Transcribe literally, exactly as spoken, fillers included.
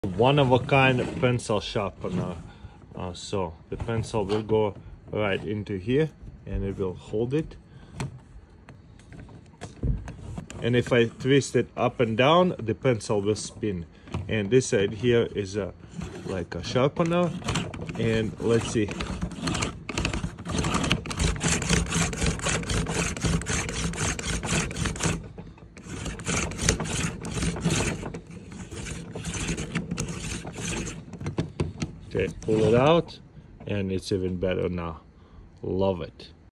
One of a kind pencil sharpener. Uh, so the pencil will go right into here and it will hold it. And if I twist it up and down, the pencil will spin. And this side here is a like a sharpener. And let's see. Okay, pull it out, and it's even better now. Love it.